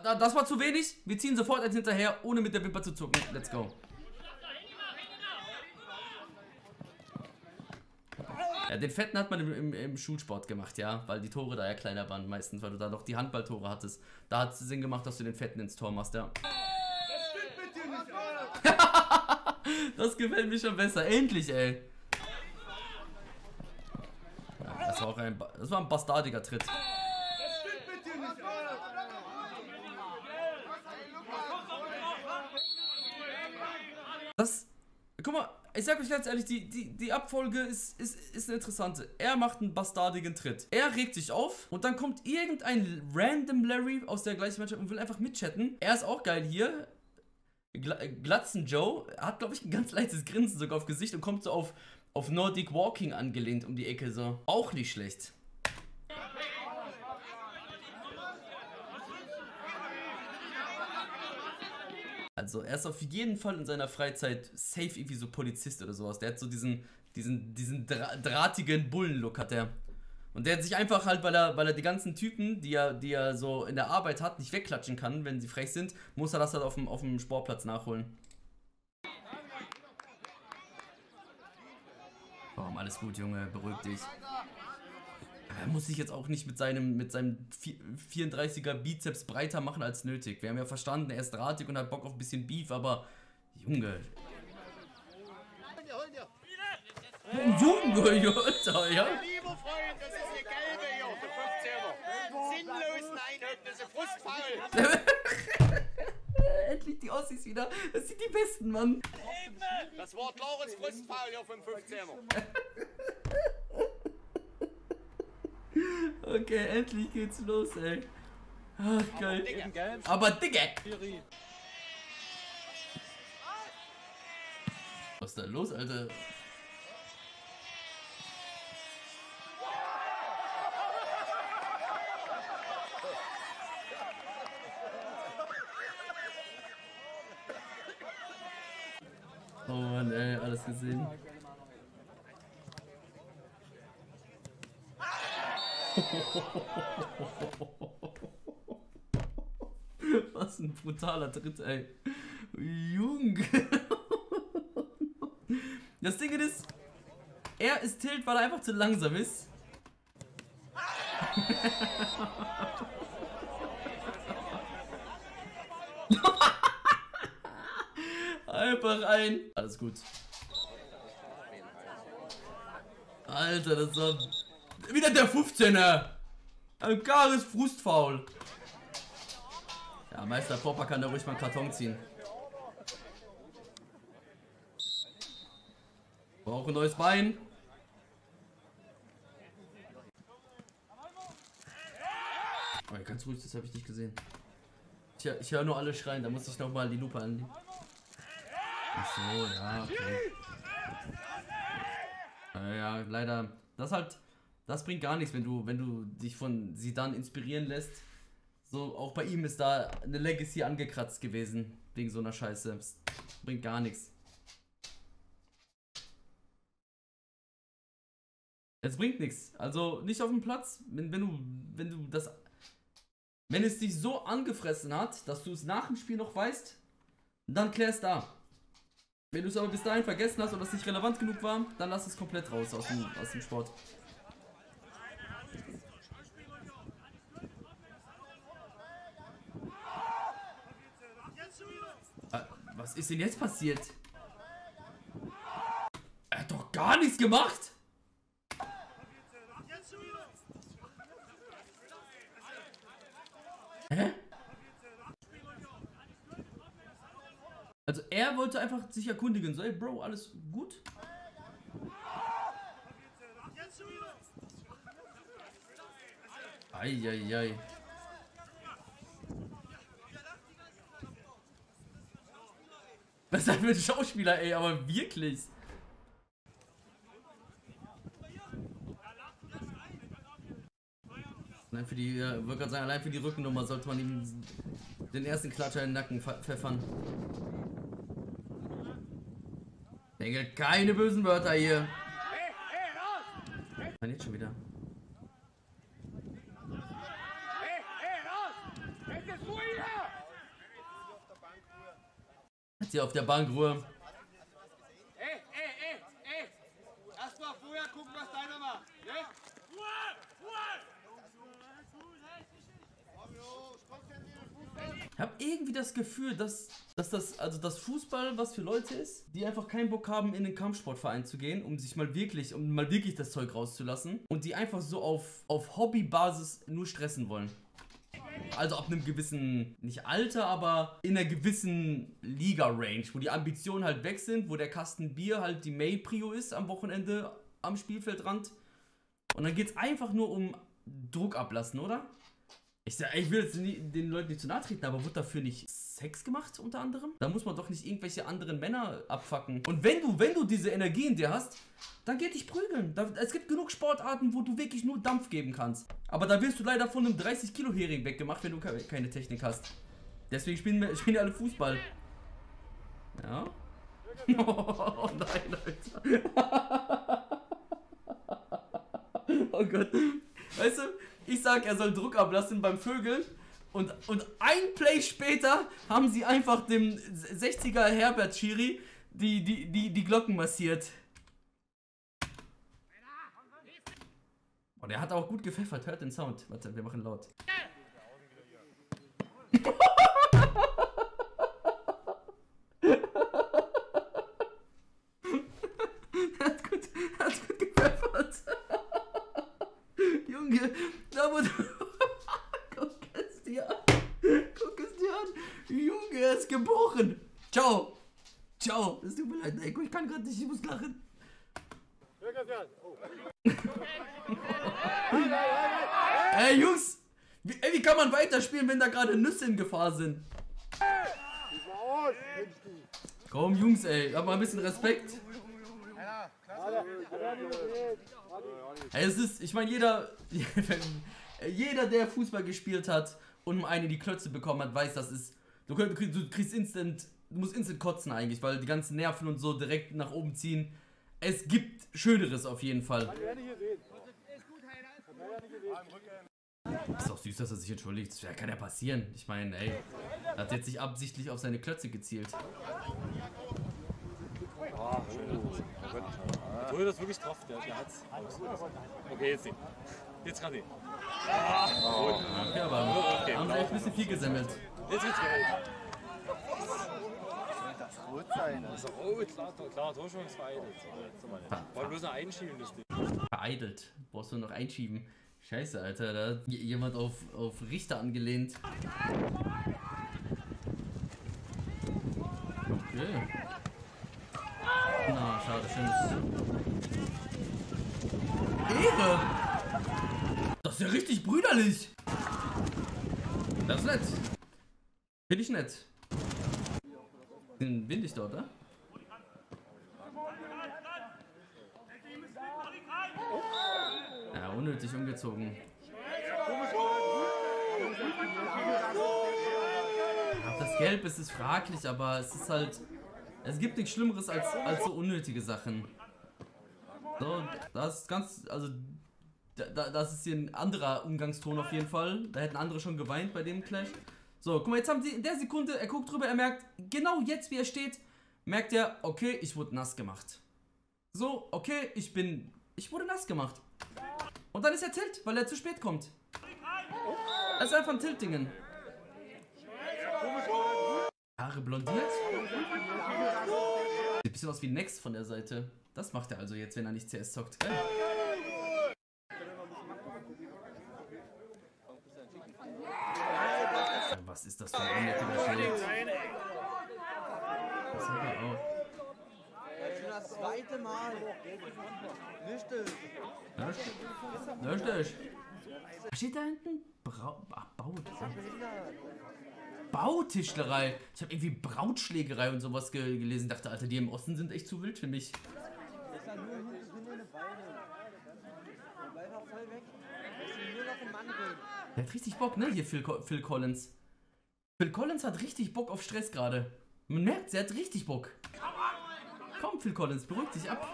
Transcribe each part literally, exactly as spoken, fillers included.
da, das war zu wenig. Wir ziehen sofort eins hinterher, ohne mit der Wimper zu zucken. Let's go. Ja, den Fetten hat man im, im, im Schulsport gemacht, ja, weil die Tore da ja kleiner waren meistens, weil du da noch die Handballtore hattest. Da hat es Sinn gemacht, dass du den Fetten ins Tor machst, ja. Das stimmt mit dir nicht. Das gefällt mir schon besser, endlich, ey. Ja, das war auch ein, das war ein bastardiger Tritt. Das stimmt mit dir nicht. Das, guck mal. Ich sag euch ganz ehrlich, die, die, die Abfolge ist, ist, ist eine interessante. Er macht einen bastardigen Tritt. Er regt sich auf und dann kommt irgendein random Larry aus der gleichen Mannschaft und will einfach mitchatten. Er ist auch geil hier. Gla Glatzen Joe hat, glaube ich, ein ganz leichtes Grinsen sogar auf Gesicht und kommt so auf, auf Nordic Walking angelehnt um die Ecke so. Auch nicht schlecht. Also er ist auf jeden Fall in seiner Freizeit safe irgendwie so Polizist oder sowas. Der hat so diesen, diesen, diesen dra drahtigen Bullenlook hat er. Und der hat sich einfach halt, weil er, weil er die ganzen Typen, die er, die er so in der Arbeit hat, nicht wegklatschen kann, wenn sie frech sind, muss er das halt auf dem, auf dem Sportplatz nachholen. Warum, alles gut, Junge, beruhig dich. Er muss sich jetzt auch nicht mit seinem, mit seinem vierunddreißiger Bizeps breiter machen als nötig. Wir haben ja verstanden, er ist drahtig und hat Bock auf ein bisschen Beef, aber Junge. Junge, Alter, ja? Lieber Freund, das ist eine gelbe hier, der fünfzehner. Sinnlosen Einheiten, das ist ein Frustfall. Endlich die Ossis wieder. Das sind die besten, Mann. Das war klares Frustfall hier vom fünfzehner. Okay, endlich geht's los, ey. Ach, geil. Aber Digga! Was ist da los, Alter? Oh Mann, ey, alles gesehen. Was ein brutaler Tritt, ey. Junge. Das Ding ist, er ist tilt, weil er einfach zu langsam ist. Einfach ein. Alles gut. Alter, das war wieder der fünfzehner. Ein klares Frustfaul. Ja, Meister Popper kann da ruhig mal einen Karton ziehen. Brauche ein neues Bein. Oh, ganz ruhig, das habe ich nicht gesehen. Tja, ich höre nur alle schreien, da muss ich nochmal die Lupe anlegen. Ach so, ja, okay. Äh, ja, leider. Das halt, das bringt gar nichts, wenn du, wenn du dich von Zidane inspirieren lässt. So, auch bei ihm ist da eine Legacy angekratzt gewesen, wegen so einer Scheiße. Das bringt gar nichts. Es bringt nichts. Also nicht auf dem Platz, wenn, wenn du, wenn du das, wenn es dich so angefressen hat, dass du es nach dem Spiel noch weißt, dann klär es da. Wenn du es aber bis dahin vergessen hast oder es nicht relevant genug war, dann lass es komplett raus aus dem, aus dem Sport. Äh, was ist denn jetzt passiert? Er hat doch gar nichts gemacht! Hä? Also er wollte einfach sich erkundigen, so, ey Bro, alles gut? Eieiei. Was ist das für ein Schauspieler, ey, aber wirklich. Allein für die, äh, wollte gerade sagen, allein für die Rückennummer sollte man ihm den ersten Klatscher in den Nacken pfeffern. Ich denke, keine bösen Wörter hier. Nein, jetzt schon wieder. Hey, hey, raus! Es ist ruhiger! Hier auf der Bank Ruhe. Ey, ey, ey, ey! Erst mal vorher gucken, was deiner macht, ne? Ruhe! Ruhe! Ich habe irgendwie das Gefühl, dass, dass das, also das Fußball was für Leute ist, die einfach keinen Bock haben, in den Kampfsportverein zu gehen, um sich mal wirklich, um mal wirklich das Zeug rauszulassen und die einfach so auf, auf Hobbybasis nur stressen wollen. Also ab einem gewissen, nicht Alter, aber in einer gewissen Liga-Range, wo die Ambitionen halt weg sind, wo der Kasten Bier halt die Main-Prio ist am Wochenende am Spielfeldrand. Und dann geht es einfach nur um Druck ablassen, oder? Ich, sag, ich will jetzt nie, den Leuten nicht zu nahe treten, aber wird dafür nicht Sex gemacht unter anderem? Da muss man doch nicht irgendwelche anderen Männer abfacken. Und wenn du, wenn du diese Energie in dir hast, dann geh dich prügeln. Da, es gibt genug Sportarten, wo du wirklich nur Dampf geben kannst. Aber da wirst du leider von einem dreißig Kilo Hering weggemacht, wenn du ke keine Technik hast. Deswegen spielen wir spielen alle Fußball. Ja. Oh nein, Alter. Oh Gott. Weißt du, ich sag, er soll Druck ablassen beim Vögeln. Und, und ein Play später haben sie einfach dem sechziger Herbert Schiri die, die, die, die Glocken massiert. Und er hat auch gut gepfeffert, hört den Sound. Warte, wir machen laut. er, hat gut, er hat gut gepfeffert. Junge, da wurde... Guck es dir an. Guck es dir an. Junge, er ist gebrochen. Ciao. Ciao. Es tut mir leid, Nico, ich kann gerade nicht, ich muss lachen. Ey, Jungs! Wie, ey, wie kann man weiterspielen, wenn da gerade Nüsse in Gefahr sind? Komm, Jungs, ey, hab mal ein bisschen Respekt. Ey, es ist, ich meine, jeder, jeder, der Fußball gespielt hat und mal eine die Klötze bekommen hat, weiß, das ist, du, du kriegst instant, du musst instant kotzen eigentlich, weil die ganzen Nerven und so direkt nach oben ziehen. Es gibt Schöneres auf jeden Fall. Ist doch süß, dass er sich entschuldigt. Das kann ja passieren. Ich meine, ey, er hat jetzt sich absichtlich auf seine Klötze gezielt. Ah, schön. Obwohl das wirklich drauf, der, der hat's. Okay, jetzt nicht. Jetzt kann ich. Ah, gut. Okay, aber okay, haben sie echt ein bisschen viel gesammelt. Jetzt wird's geil. Rot sein. Das ist rot, klar, klar, Torschance vereitelt. Wollen bloß noch einschieben, das Ding. Vereitelt. Brauchst du noch einschieben. Scheiße, Alter, da hat jemand auf, auf Richter angelehnt. Okay. Na, schade, schönes. Ehre! Das ist ja richtig brüderlich! Das ist nett. Finde ich nett. Bin windig dort, oder? Ja, unnötig umgezogen. Ach, das Gelb ist, ist fraglich, aber es ist halt... Es gibt nichts Schlimmeres als, als so unnötige Sachen. So, das ist ganz... Also, da, das ist hier ein anderer Umgangston auf jeden Fall. Da hätten andere schon geweint bei dem Clash. So, guck mal, jetzt haben sie in der Sekunde, er guckt drüber, er merkt, genau jetzt, wie er steht, merkt er, okay, ich wurde nass gemacht. So, okay, ich bin... Ich wurde nass gemacht. Und dann ist er Tilt, weil er zu spät kommt. Das ist einfach ein Tilt-Dingen. Haare blondiert. Sieht ein bisschen aus wie Next von der Seite. Das macht er also jetzt, wenn er nicht C S zockt. Geil. Was ist das für ein unnötiger Schild? Das hört er auf. Schon das zweite Mal. Richtig. Richtig. Was steht da hinten? Brau Ach, Baut. Bautischlerei. Ich habe irgendwie Brautschlägerei und sowas ge gelesen. Dachte, Alter, die im Osten sind echt zu wild für mich. Der hat richtig Bock, ne? Hier Phil, Co Phil Collins. Phil Collins hat richtig Bock auf Stress gerade. Man merkt, er hat richtig Bock. Komm, Phil Collins, beruhig dich ab.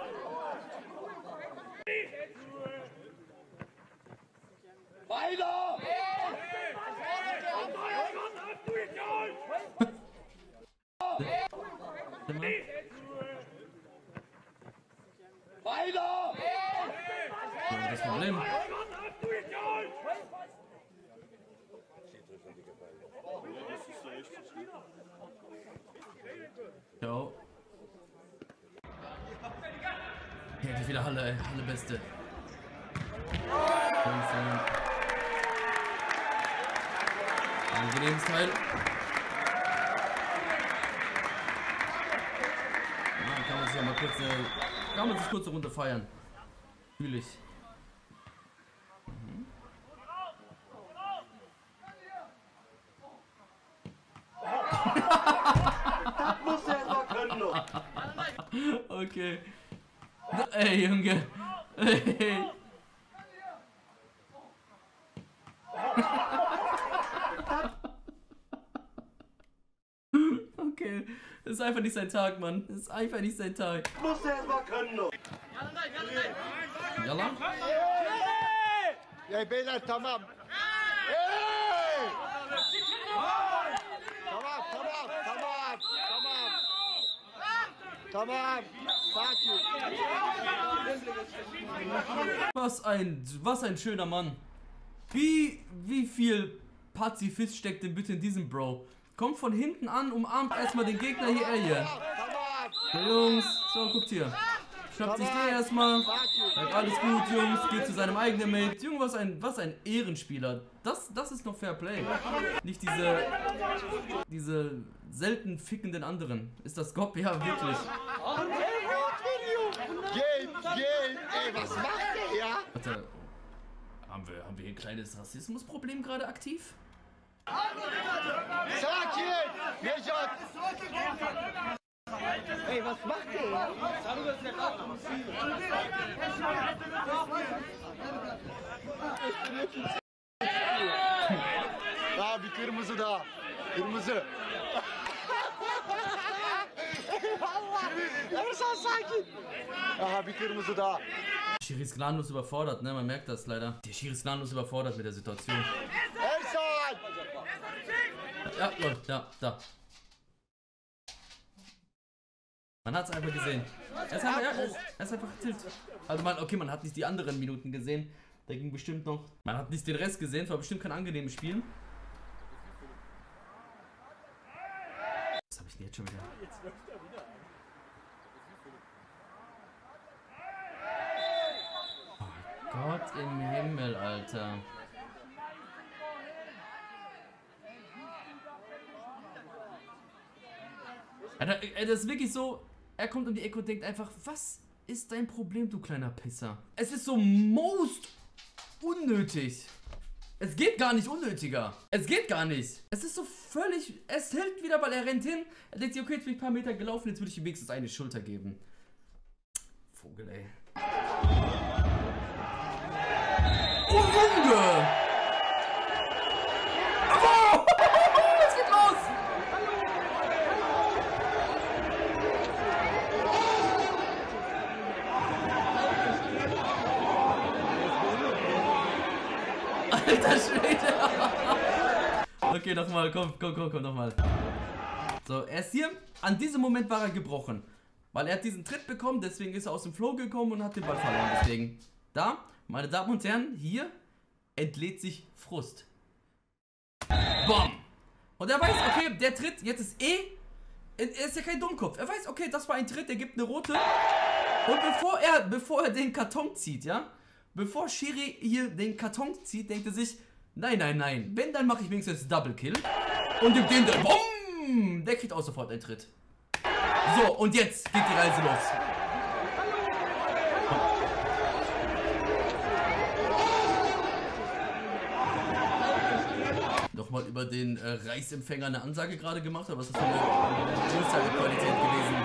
Weiter! Weiter! Das ist das Problem. Jo. Hier die wieder Halle, ey. Halle Beste. Angenehmes Teil. Ja, kann man sich ja mal kurz, äh, kann man sich kurz runter feiern. Fühl ich. Mhm. Das muss er erstmal können noch. Okay. Ey, Junge. Ey. Okay. Das ist einfach nicht sein Tag, Mann. Das ist einfach nicht sein Tag. Muss er erstmal können noch. Yalla? Ya beyler tamam. Hey! Tamam tamam tamam tamam. Tamam. Sakin. Was ein, was ein schöner Mann. Wie, wie viel Pazifist steckt denn bitte in diesem Bro? Kommt von hinten an, umarmt erstmal den Gegner hier, er hier. So, Jungs, so, guckt hier. Schnappt sich den erstmal. Sagt, alles gut, Jungs, geht zu seinem eigenen Mate. Junge, was ein, was ein Ehrenspieler. Das, das ist noch Fair Play. Nicht diese, diese selten fickenden anderen. Ist das Gott? Ja, wirklich. Geld, Geld, ey, was macht der, ja? Warte, haben wir, haben wir hier ein kleines Rassismusproblem gerade aktiv? Sakin! Nejat! Ey, was macht der? Ya bir kırmızı daha. Kırmızı. Ersan sakin. Aha bir kırmızı daha. Schiri ist gnadenlos überfordert, ne? Man merkt das leider. Der Schiri ist gnadenlos überfordert mit der Situation. Ersan! Ja, Leute, ja, da. Man hat es einfach gesehen. Er ist einfach, ja, er ist, er ist einfach tilt. Also man, okay, man hat nicht die anderen Minuten gesehen. Da ging bestimmt noch. Man hat nicht den Rest gesehen, es war bestimmt kein angenehmes Spiel. Was habe ich denn jetzt schon wieder? Oh Gott im Himmel, Alter. Das ist wirklich so, er kommt um die Ecke und denkt einfach, was ist dein Problem, du kleiner Pisser? Es ist so most unnötig. Es geht gar nicht unnötiger. Es geht gar nicht. Es ist so völlig, es hält wieder, weil er rennt hin. Er denkt sich, okay, jetzt bin ich ein paar Meter gelaufen, jetzt würde ich ihm wenigstens eine Schulter geben. Vogel, ey. Oh, Junge! Oh, was geht los? Alter Schwede! Okay, nochmal, komm, komm, komm, komm, nochmal. So, er ist hier. An diesem Moment war er gebrochen. Weil er hat diesen Tritt bekommen, deswegen ist er aus dem Flow gekommen und hat den Ball verloren. Deswegen, da, meine Damen und Herren, hier entlädt sich Frust. Bam! Und er weiß, okay, der Tritt, jetzt ist eh, er ist ja kein Dummkopf. Er weiß, okay, das war ein Tritt, der gibt eine rote. Und bevor er, bevor er den Karton zieht, ja, bevor Schiri hier den Karton zieht, denkt er sich, nein, nein, nein, wenn, dann mache ich wenigstens Double Kill. Und gibt den dann, bumm, der kriegt auch sofort einen Tritt. So, und jetzt geht die Reise los. Nochmal über den äh, Reichsempfänger eine Ansage gerade gemacht, aber was ist das für eine Durchsagequalität gewesen?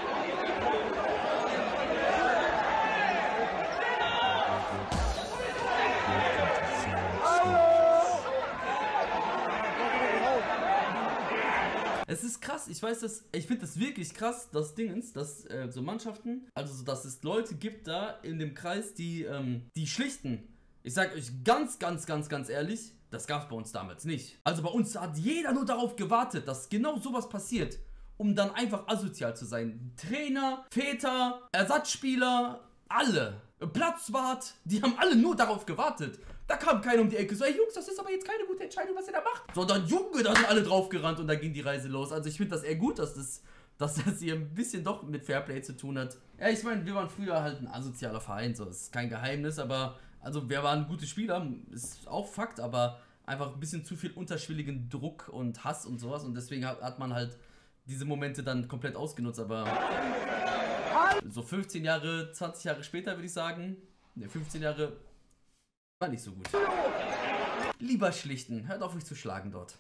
Es ist krass, ich weiß das, ich finde das wirklich krass, das Dingens, dass äh, so Mannschaften, also so, dass es Leute gibt da in dem Kreis, die, ähm, die schlichten. Ich sag euch ganz, ganz, ganz, ganz ehrlich, das gab es bei uns damals nicht. Also bei uns hat jeder nur darauf gewartet, dass genau sowas passiert, um dann einfach asozial zu sein. Trainer, Väter, Ersatzspieler, Alle. Platzwart, die haben alle nur darauf gewartet. Da kam keiner um die Ecke. So, ey Jungs, das ist aber jetzt keine gute Entscheidung, was ihr da macht. Sondern Junge, da sind alle drauf gerannt und da ging die Reise los. Also ich finde das eher gut, dass das, dass das hier ein bisschen doch mit Fairplay zu tun hat. Ja, ich meine, wir waren früher halt ein asozialer Verein, so, ist kein Geheimnis, aber, also wir waren gute Spieler, ist auch Fakt, aber einfach ein bisschen zu viel unterschwelligen Druck und Hass und sowas und deswegen hat, hat man halt diese Momente dann komplett ausgenutzt, aber so fünfzehn Jahre, zwanzig Jahre später würde ich sagen, ne, fünfzehn Jahre war nicht so gut. Lieber schlichten, hört auf euch zu schlagen dort.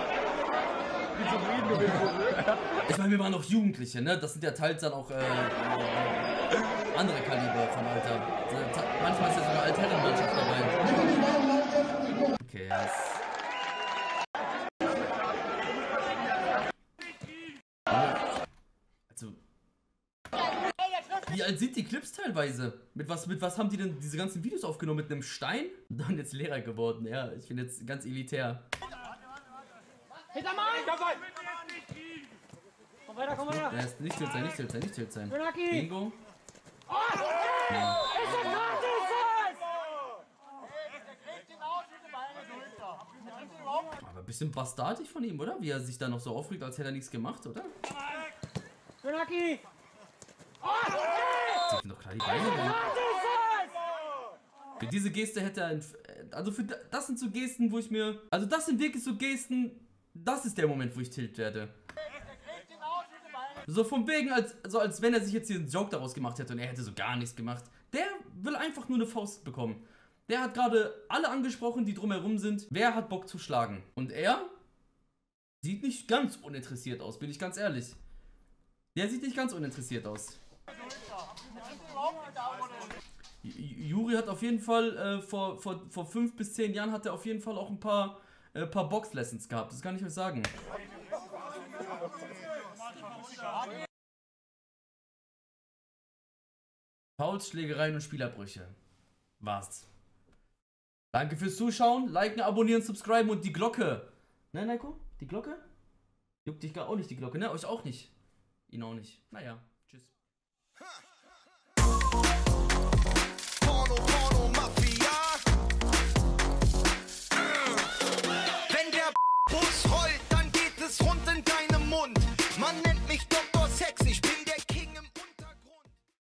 Ich meine, wir waren noch Jugendliche, ne? Das sind ja teils dann auch äh, andere Kaliber vom Alter. Manchmal ist ja sogar Altherrenmannschaft dabei. Okay, yes. Also. Wie alt sind die Clips teilweise? Mit was, mit was haben die denn diese ganzen Videos aufgenommen? Mit einem Stein? Dann jetzt Lehrer geworden, ja. Ich bin jetzt ganz elitär. Hinter Mann! Komm weiter, komm weiter! Ja, nicht tilt sein, nicht tilt sein, nicht tilt sein. Bingo. Oh, ja. Aber ein bisschen bastardig von ihm, oder? Wie er sich da noch so aufregt, als hätte er nichts gemacht, oder? Benaki! Sieht doch klar die Beine rum. Für diese Geste hätte er... Also für das sind so Gesten, wo ich mir... Also das sind wirklich so Gesten... Das ist der Moment, wo ich tilt werde. So vom wegen, als, so als wenn er sich jetzt hier einen Joke daraus gemacht hätte und er hätte so gar nichts gemacht. Der will einfach nur eine Faust bekommen. Der hat gerade alle angesprochen, die drumherum sind. Wer hat Bock zu schlagen? Und er sieht nicht ganz uninteressiert aus, bin ich ganz ehrlich. Der sieht nicht ganz uninteressiert aus. Juri hat auf jeden Fall äh, vor, vor, vor fünf bis zehn Jahren hat er auf jeden Fall auch ein paar, äh, paar Box-Lessons gehabt. Das kann ich euch sagen. Fouls, Schlägereien und Spielerbrüche. War's. Danke fürs Zuschauen. Liken, abonnieren, subscriben und die Glocke. Ne, Nico? Die Glocke? Juckt dich gar auch nicht die Glocke, ne? Euch auch nicht. Ihn auch nicht. Naja, tschüss.